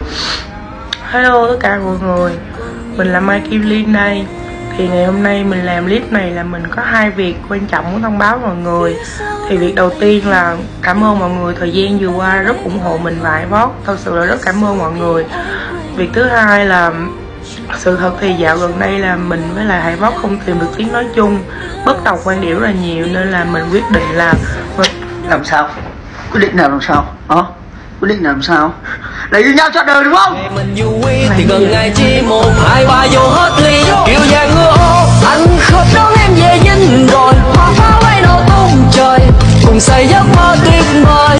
Hello tất cả mọi người, mình là Mai Kim Liên đây. Thì ngày hôm nay mình làm clip này là mình có hai việc quan trọng muốn thông báo mọi người. Thì việc đầu tiên là cảm ơn mọi người thời gian vừa qua rất ủng hộ mình và iVlog. Thật sự là rất cảm ơn mọi người. Việc thứ hai là sự thật thì dạo gần đây là mình với lại iVlog không tìm được tiếng nói chung, bất đồng quan điểm rất là nhiều, nên là mình quyết định là làm sao? Quyết định nào làm sao? Quyết định làm sao? Là yêu nhau cho đời đúng không? Mình vui thì gần ngày chi 1, 2, 3 vô hết ly. Kiều vàng ngựa ô, anh khóc đón em về dinh rồi. Hoa pháo bay nổ tung trời, cùng xây giấc mơ tuyệt vời.